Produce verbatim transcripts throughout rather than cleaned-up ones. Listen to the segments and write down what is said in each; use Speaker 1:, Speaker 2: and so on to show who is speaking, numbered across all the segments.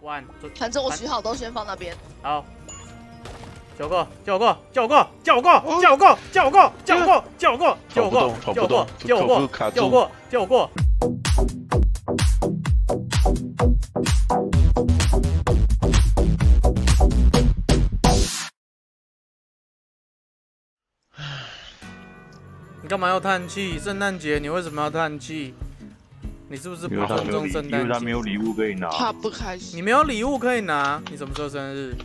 Speaker 1: one，
Speaker 2: 反正我许好都先放那边。
Speaker 1: 好。 叫我过，叫我过，叫我过，叫我过，叫我过，叫我过，叫我过，叫我过，叫我过，叫我过，叫我过，叫我过，叫我过。你干嘛要叹气？圣诞节你为什么要叹气？你是不是不尊重圣诞节？
Speaker 3: 因为他没有礼物可以拿。
Speaker 2: 他不开心。
Speaker 1: 你没有礼物可以拿？你什么时候生日？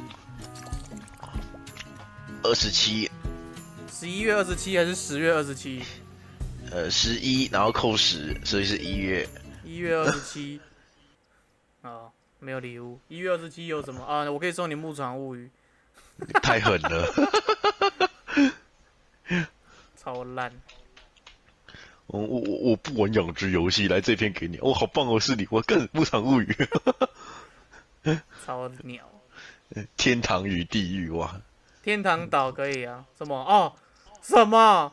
Speaker 4: 二十七，
Speaker 1: 十一月二十七还是十月二十七？
Speaker 4: 呃，十一，然后扣十，所以是一月。
Speaker 1: 一月二十七。哦，没有礼物。一月二十七有什么啊？我可以送你《牧场物语》。
Speaker 4: 太狠了。
Speaker 1: 超烂。
Speaker 4: 我我我我不玩养殖游戏，来这篇给你。哦，好棒哦，是你，我更《牧场物语》。
Speaker 1: 超鸟。
Speaker 4: 天堂与地狱哇！
Speaker 1: 天堂岛可以啊？什么？哦，什么？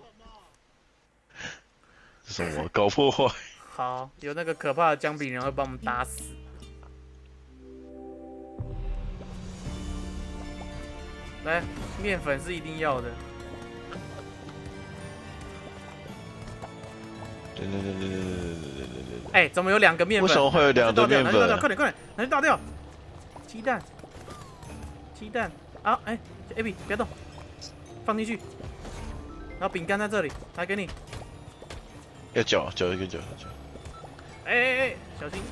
Speaker 4: 什么搞破坏？
Speaker 1: 好，有那个可怕的姜饼人会把我们打死。来，面粉是一定要的。
Speaker 4: 对对对对对对对对对。
Speaker 1: 哎，怎么有两个面粉？
Speaker 4: 为什么会有两个面粉？
Speaker 1: 快点快点，拿去倒掉。鸡蛋，鸡蛋啊！哎。 A B， 不要动，放进去。然后饼干在这里，来给你。
Speaker 4: 要搅，搅一个搅搅。
Speaker 1: 哎哎哎，小心！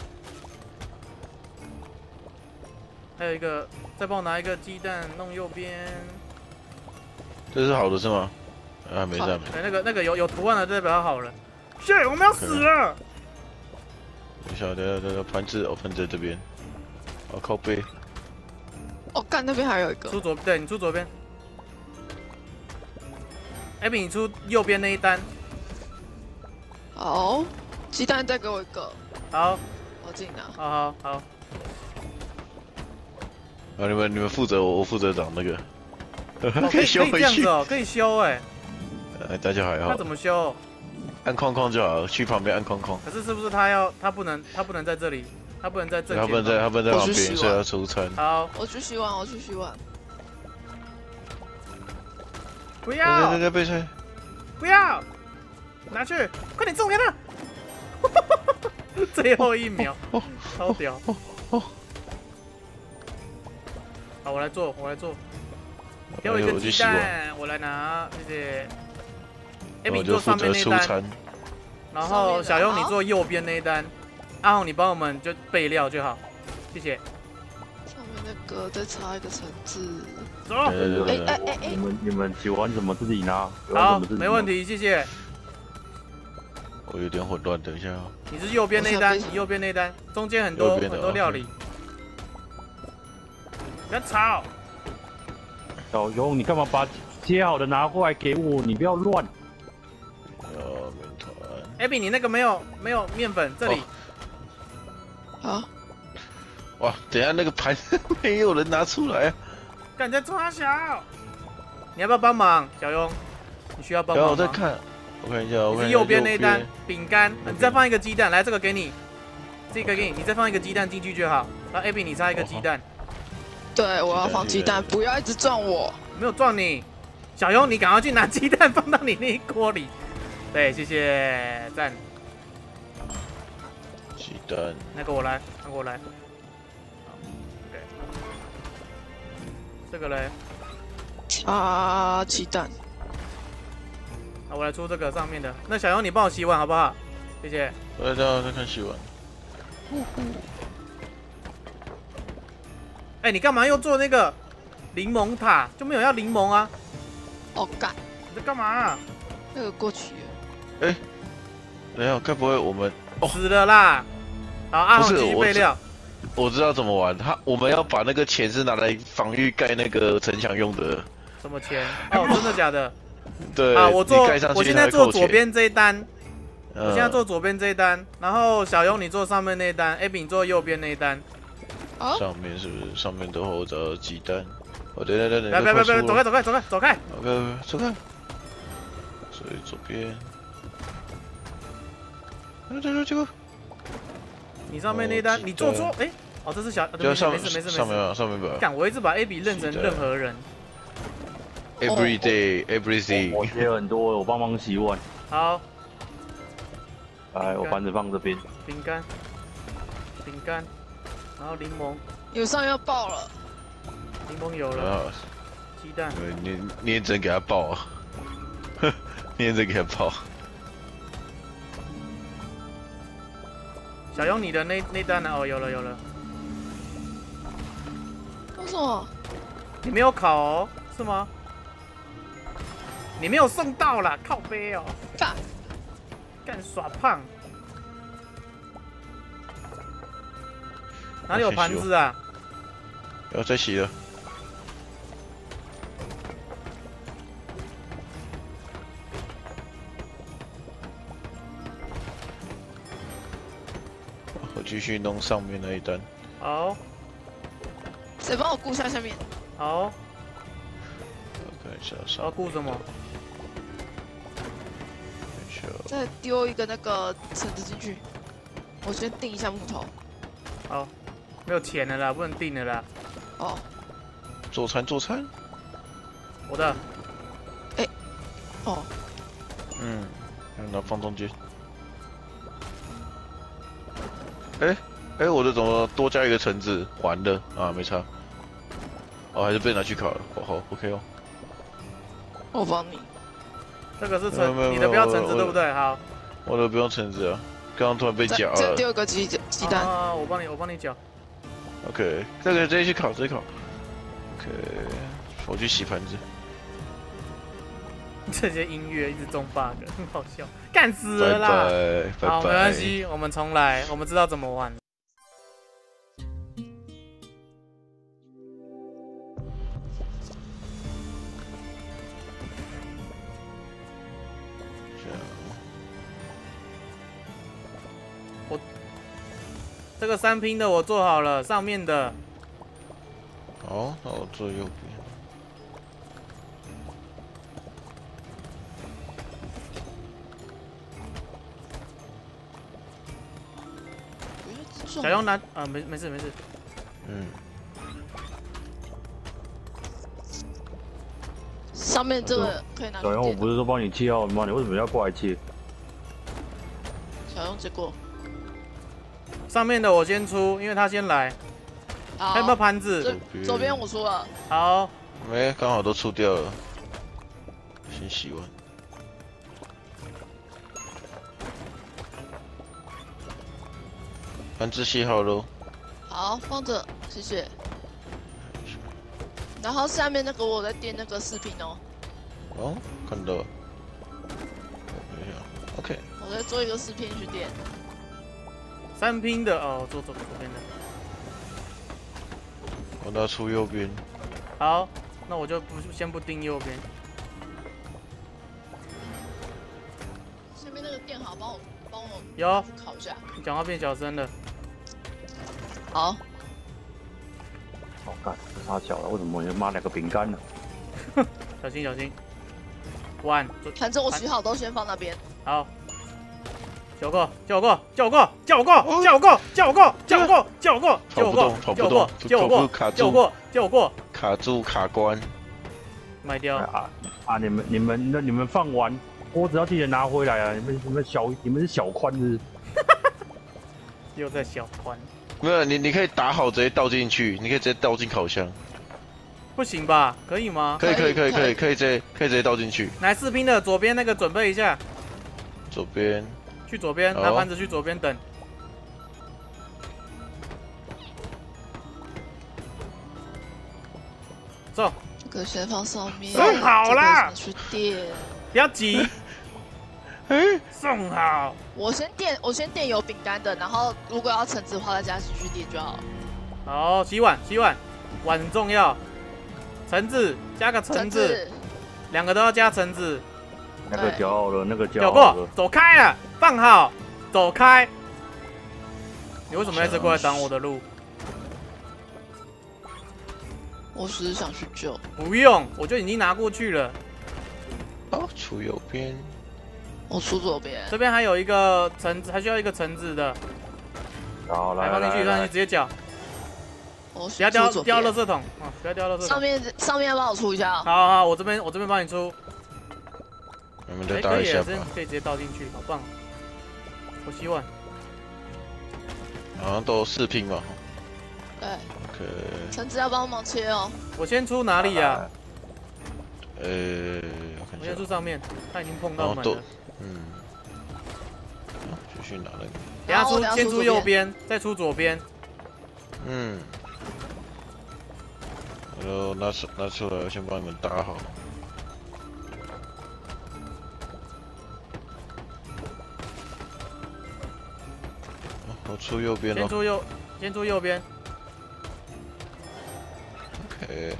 Speaker 1: 还有一个，再帮我拿一个鸡蛋，弄右边。
Speaker 4: 这是好的是吗？啊，没事没事。
Speaker 1: 哎，那个那个有有图案的，代表它好了。shit， 我们要死了！
Speaker 4: 等一下，等一下，等一下，盘子，我盘子在这边。我靠背。
Speaker 2: 哦，干那边还有一个。
Speaker 1: 出左，对你出左边。艾比，你出右边那一单。
Speaker 2: 好，鸡蛋再给我一个。
Speaker 1: 好，
Speaker 2: 我自己拿。
Speaker 1: 好好好。
Speaker 4: 啊，你们你们负责我，我负责找那个。
Speaker 1: 哦、可以修回去。可以这样子哦，可以修哎。
Speaker 4: 呃，大家还好。
Speaker 1: 那怎么修？
Speaker 4: 按框框就好，去旁边按框框。
Speaker 1: 可是是不是他要他不能他不能在这里？ 他不能在正，
Speaker 4: 他不能在，他不能在旁边，所以要出餐。
Speaker 1: 好，
Speaker 2: 我去洗碗，我去洗碗。
Speaker 1: 不要！
Speaker 4: 对对对，备菜。
Speaker 1: 不要！拿去，快点送给他！最后一秒，超屌！好，我来做，我来做。给我一个鸡蛋，我来拿，谢谢。艾米做上面那单，然后小优你做右边那一单。 阿红，你帮我们就备料就好，谢谢。
Speaker 2: 上面那个再插一个橙子。
Speaker 1: 走。
Speaker 3: 哎
Speaker 2: 哎哎哎！
Speaker 3: 你们你们喜欢什么自己拿。
Speaker 1: 好，没问题，谢谢。
Speaker 4: 我有点混乱，等一下。
Speaker 1: 你是右边那单，你右边那单，中间很多很多料理。不要吵。
Speaker 3: 小熊，你干嘛把切好的拿过来给我？你不要乱。
Speaker 4: 呃，面团。
Speaker 1: 艾比，你那个没有没有面粉，这里。
Speaker 2: 好，
Speaker 4: 哇！等一下那个盘没有人拿出来啊！
Speaker 1: 赶在抓小，你要不要帮忙，小庸？你需要帮忙吗？
Speaker 4: 我在看，我看一下，我看
Speaker 1: 是右边那一单饼干，你再放一个鸡蛋，来这个给你，这个给你，你再放一个鸡蛋进去就好。然后 A B 你插一个鸡蛋。
Speaker 2: 对，我要放鸡蛋，不要一直撞我。
Speaker 1: 没有撞你，小庸，你赶快去拿鸡蛋放到你那一锅里。对，谢谢，赞。
Speaker 4: 鸡蛋，
Speaker 1: 那个我来，那个我来。对，这个嘞，
Speaker 2: 啊，鸡蛋。
Speaker 1: 那我来出这个上面的。那小勇，你帮我洗碗好不好？谢谢。
Speaker 4: 我在这在看洗碗。
Speaker 1: 哎、欸，你干嘛又做那个柠檬塔？就没有要柠檬啊？
Speaker 2: 哦，干！
Speaker 1: 你在干嘛、啊？
Speaker 2: 那个过去。
Speaker 4: 哎、欸，等一下，该不会我们、
Speaker 1: 哦、死了啦？好，阿红继续备料。
Speaker 4: 我知道怎么玩，他我们要把那个钱是拿来防御盖那个城墙用的。
Speaker 1: 什么钱？哦，真的假的？
Speaker 4: 对
Speaker 1: 啊，我做，
Speaker 4: 我
Speaker 1: 我现在做左边这一单，
Speaker 4: 嗯、
Speaker 1: 我现在做左边这一单，然后小勇你做上面那一单 ，Abby 你做右边那一单。
Speaker 2: 啊？
Speaker 4: 上面是不是？上面的话我找鸡蛋。哦，对对对对，
Speaker 1: 来，别别别，走开走开走开走开。
Speaker 4: 别别别，走开。所以左边。这这这个。
Speaker 1: 你上面那一单，你做错，哎、欸， 哦，这是小，
Speaker 4: 就上
Speaker 1: 没事没事没事。
Speaker 4: 上面吧，上面吧。
Speaker 1: 干，我一直把 A B 认成任何人。
Speaker 4: Every day, everything。
Speaker 3: 我贴很多，我帮忙洗碗。
Speaker 1: 好。
Speaker 3: 来，我盘子放这边。
Speaker 1: 饼干，饼干，然后柠檬。
Speaker 2: 有上要爆了。
Speaker 1: 柠檬有了。鸡蛋。
Speaker 4: 对，你你也只能给他爆啊。你也只能给他爆。
Speaker 1: 小勇，你的那那单呢？哦，有了有了。
Speaker 2: 为什么？
Speaker 1: 你没有烤哦？是吗？你没有送到啦，靠背哦。
Speaker 2: 干。
Speaker 1: 干耍胖。哪里有盘子啊？
Speaker 4: 要再洗了。我继续弄上面那一单。
Speaker 1: 好。
Speaker 2: 谁帮我顾下下面？
Speaker 1: 好。
Speaker 4: 我看一下上。
Speaker 1: 要顾什么？
Speaker 2: 再丢一个那个绳子进去。我先订一下木头。
Speaker 1: 好。没有钱了啦，不能订了啦。
Speaker 2: 哦。
Speaker 4: 做餐做餐。
Speaker 1: 我的。
Speaker 2: 哎。哦。
Speaker 4: 嗯，那放中间。哎哎，我的怎么多加一个橙子？还的啊，没差。哦，还是被拿去烤了。哦好 ，OK 哦。
Speaker 2: 我帮你。
Speaker 1: 这个是橙，你的不要橙子对不对？好。
Speaker 4: 我的不用橙子啊，刚刚突然被夹了。
Speaker 2: 再丢个鸡鸡蛋。
Speaker 1: 啊，我帮你，我帮你搅。
Speaker 4: OK， 这个直接去烤，直接烤。OK， 我去洗盘子。
Speaker 1: 这些音乐一直中 bug， 很好笑，干死了啦！
Speaker 4: 拜拜，
Speaker 1: 好，没关系，我们重来，我们知道怎么玩。我这个三拼的我做好了，上面的。
Speaker 4: 好，那我做右边。
Speaker 1: 小用拿啊，没没事没事。
Speaker 4: 嗯。
Speaker 2: 上面这个可以拿。
Speaker 3: 小用，我不是说帮你切好吗？你为什么要过来切？
Speaker 2: 小用结果。
Speaker 1: 上面的我先出，因为他先来。还有没有盘子？
Speaker 2: 左边我出了。
Speaker 1: 好。
Speaker 4: 没，刚好都出掉了。先洗完。盘子洗好喽。
Speaker 2: 好，放着，谢谢。然后下面那个我在垫那个饰品哦。
Speaker 4: 哦，看到了。OK。
Speaker 2: 我在做一个饰品去垫。
Speaker 1: 三拼的哦，做左左边的。
Speaker 4: 我拿出右边。
Speaker 1: 好，那我就不先不盯右边。
Speaker 2: 下面那个垫好，帮我帮我
Speaker 1: 有
Speaker 2: 烤一下。
Speaker 1: 你讲话变小声了。
Speaker 2: 好。
Speaker 3: 好干，这傻小了，为什么你妈两个饼干呢？
Speaker 1: 小心小心。碗。
Speaker 2: 反正我洗好都先放那边。
Speaker 1: 好。叫我过，叫我过，叫我过，叫我过，叫我过，叫我过，叫我过，叫我过，叫我过，叫我过，叫我过，叫我过，叫我过，
Speaker 4: 卡住卡关。
Speaker 1: 卖掉。
Speaker 3: 啊啊！你们你们那你们放完锅子要记得拿回来啊！你们你们小你们是小宽是？
Speaker 1: 又在小宽。
Speaker 4: 没有，你你可以打好直接倒进去，你可以直接倒进烤箱。
Speaker 1: 不行吧？可以吗？
Speaker 4: 可以可以可以可以可以直接可以直接倒进去。
Speaker 1: 来四拼的左边那个准备一下。
Speaker 4: 左边。
Speaker 1: 去左边，拿盘子去左边等。走。
Speaker 2: 这个先放上面。
Speaker 1: 送好啦。
Speaker 2: 去垫。
Speaker 1: 不要急。送好。
Speaker 2: 我先垫，我先垫有饼干的，然后如果要橙子的话，再加进去垫就好。
Speaker 1: 好，洗碗，洗碗，碗很重要。橙子，加个橙子，两个都要加橙子。
Speaker 3: 那个搅好了，那个搅
Speaker 1: 好了。过，走开啊！放好，走开。你为什么一直过来挡我的路？
Speaker 2: 我只是想去救。
Speaker 1: 不用，我就已经拿过去了。
Speaker 4: 好，出右边。
Speaker 2: 我出左边。
Speaker 1: 这边还有一个橙子，还需要一个橙子的。
Speaker 3: 好，来
Speaker 1: 放进去，放进去，直接搅。
Speaker 2: 我
Speaker 1: 不要掉
Speaker 2: 出左
Speaker 1: 掉
Speaker 2: 边
Speaker 1: 垃圾桶啊！不要掉垃圾桶。
Speaker 2: 上面上面帮我出一下啊。
Speaker 1: 好好好，我这边我这边帮你出。
Speaker 4: 我们再
Speaker 1: 哎，可以耶，
Speaker 4: 搭一下吧
Speaker 1: 这。可以直接倒进去，好棒！我希望。
Speaker 4: 好像都四拼嘛。
Speaker 2: 对，
Speaker 4: OK。
Speaker 2: 橙子要帮忙切哦。
Speaker 1: 我先出哪里呀？
Speaker 4: 呃，我看
Speaker 1: 我
Speaker 4: 一下。
Speaker 1: 先出上面，他已经碰到
Speaker 4: 哦，都
Speaker 1: 门了。
Speaker 4: 嗯。好继续拿那个。
Speaker 1: 等下
Speaker 2: 好我等下
Speaker 1: 出先出
Speaker 2: 出左边
Speaker 1: 右边，再出左边。
Speaker 4: 嗯。然后拿出拿出来，我先帮你们搭好。哦我出右边了。
Speaker 1: 先出右，先出右边。
Speaker 4: OK。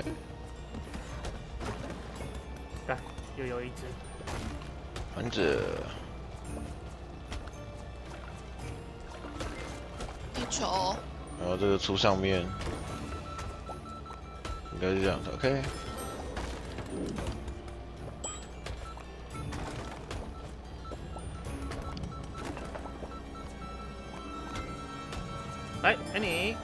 Speaker 1: 干，又有一只。
Speaker 4: 反着。
Speaker 2: 一球。
Speaker 4: 然后这个出上面。应该是这样子 ，OK。
Speaker 1: 来，给你。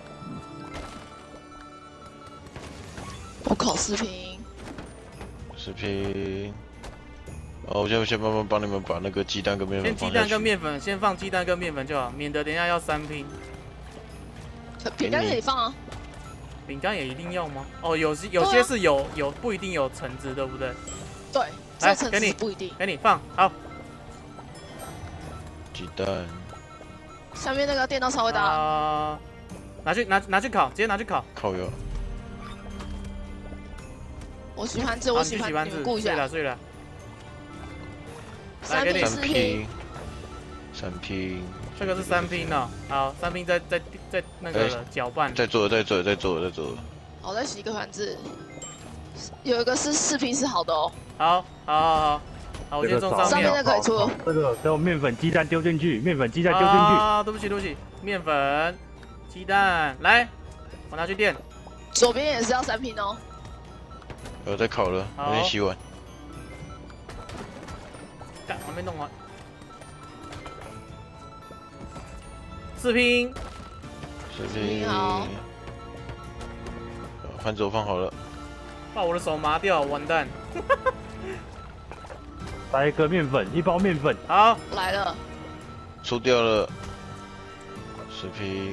Speaker 2: 我考视频。
Speaker 4: 视频。哦，我先先慢慢帮你们把那个鸡蛋跟面粉
Speaker 1: 先鸡蛋
Speaker 4: 放下去。
Speaker 1: 跟面粉，先放鸡蛋跟面粉就好，免得等一下要三拼。
Speaker 2: 饼干可以放啊。
Speaker 1: 饼干也一定要吗？哦，有些有些是有有不一定有橙子，对不对？
Speaker 2: 对，
Speaker 1: 来
Speaker 2: 这橙
Speaker 1: 给你
Speaker 2: 子不一定。
Speaker 1: 给你放好。
Speaker 4: 鸡蛋。
Speaker 2: 下面那个电刀稍微大。
Speaker 1: 啊，拿去拿拿去烤，直接拿去烤。
Speaker 4: 靠油。
Speaker 2: 我洗盘子，
Speaker 1: 好
Speaker 2: 我洗盘子，
Speaker 1: 你去洗盘子，
Speaker 2: 你们顾一下。
Speaker 1: 睡了睡了。
Speaker 2: 三
Speaker 1: 给你
Speaker 4: 三
Speaker 2: 拼四拼。
Speaker 4: 拼。三拼。
Speaker 1: 这个是三拼哦，好，三拼再再再那个了搅拌。
Speaker 4: 再做了，再做了，再做了，再做了。
Speaker 2: 好，再洗一个盘子。有一个是四拼是好的哦。
Speaker 1: 好，好，好，好，好，我先种上
Speaker 2: 上面
Speaker 1: 面。
Speaker 2: 那个也出。
Speaker 3: 这个给我面粉、鸡蛋丢进去，面粉、鸡蛋丢进去。
Speaker 1: 啊，对不起，对不起，面粉、鸡蛋，来，我拿去垫。
Speaker 2: 左边也是要三拼哦。
Speaker 4: 我在烤了，我先洗碗。
Speaker 1: 干，还没弄完。四拼。
Speaker 4: 四拼。
Speaker 2: 好。
Speaker 4: 盘子我放好了。
Speaker 1: 把我的手麻掉，完蛋。
Speaker 3: 来一个面粉，一包面粉。
Speaker 1: 好，
Speaker 2: 来了。
Speaker 4: 出掉了。四拼。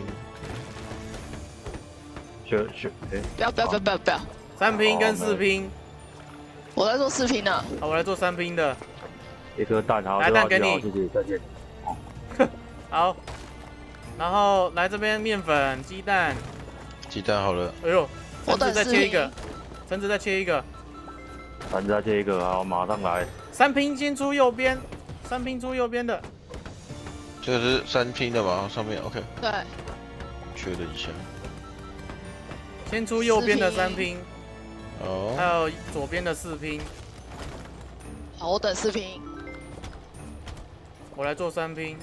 Speaker 3: 选选，哎，
Speaker 2: 不要不要不要不要不要。
Speaker 1: 三拼跟四拼。
Speaker 2: 我在做四拼呢。
Speaker 1: 好，我来做三拼的。
Speaker 3: 一颗蛋，好，
Speaker 1: 来蛋给你
Speaker 3: 谢谢，再见。
Speaker 1: 好，然后来这边面粉、鸡蛋。
Speaker 4: 鸡蛋好了。
Speaker 1: 哎呦，橙子再
Speaker 2: 我等四
Speaker 1: 切一个
Speaker 2: 拼。
Speaker 1: 橙子再切一个。
Speaker 3: 咱再切一个，好，马上来。
Speaker 1: 三拼先出右边，三拼出右边的。
Speaker 4: 这个是三拼的嘛？上面 OK。
Speaker 2: 对。
Speaker 4: 确认一下。
Speaker 1: 先出右边的三拼。
Speaker 4: 哦。
Speaker 1: 还有左边的四拼。
Speaker 2: 好，我等四拼。
Speaker 1: 我来做三拼。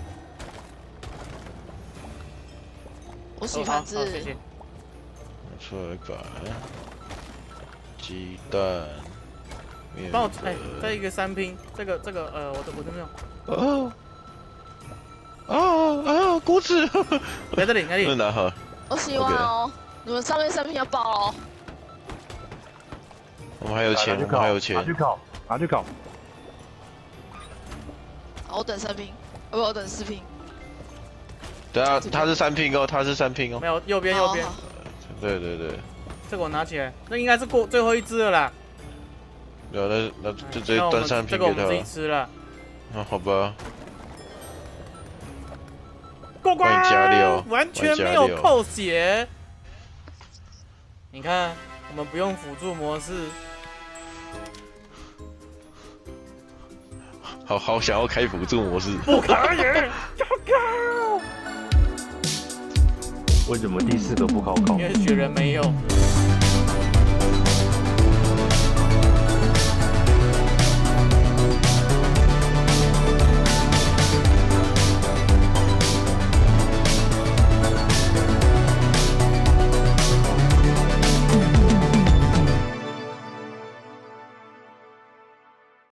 Speaker 2: 我洗盘子。
Speaker 1: 好，谢谢。
Speaker 4: 拿出来摆。鸡蛋。面粉。
Speaker 1: 帮我哎，再一个三拼，这个这个呃，我的我都没有。
Speaker 4: 哦。哦哦，锅子。
Speaker 1: 在这里，哪里？
Speaker 4: 拿好。
Speaker 2: 我洗完哦，你们上面三拼要爆哦。
Speaker 4: 我们还有钱，我们还有钱。
Speaker 3: 拿去烤，拿去烤。
Speaker 2: 好，我等三拼，不，我等四拼。
Speaker 4: 对啊，他是三拼哦，他是三拼哦。
Speaker 1: 没有，右边右边。
Speaker 4: 对对对。
Speaker 1: 这个我拿起来，那应该是过最后一只了啦。
Speaker 4: 对啊，那那就直接端三拼给他。
Speaker 1: 这个我们自己吃了。
Speaker 4: 啊，好吧。
Speaker 1: 过关。
Speaker 4: 加料。
Speaker 1: 完全没有扣血。你看，我们不用辅助模式。
Speaker 4: 好好想要开辅助模式。
Speaker 1: 不可以，糟糕！
Speaker 3: 为什么第四个不考考？
Speaker 1: 因为雪人没有。